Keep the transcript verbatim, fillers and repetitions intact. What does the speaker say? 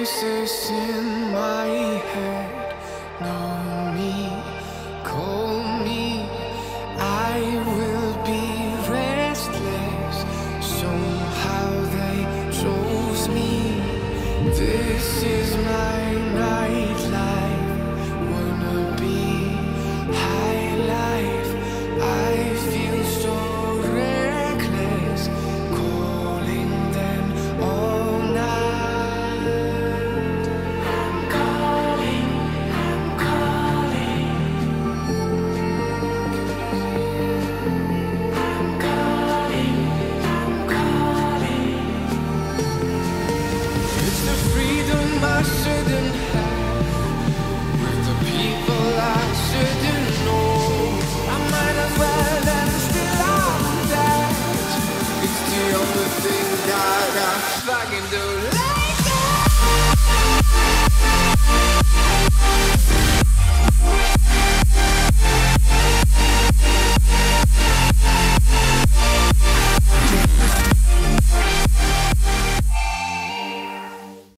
voices in my head know me, call me. I will be restless. Somehow they chose me. This is my night.